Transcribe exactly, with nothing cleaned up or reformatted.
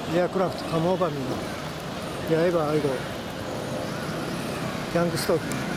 エアクラフトカモーバミの八重歯愛護ヤングストーク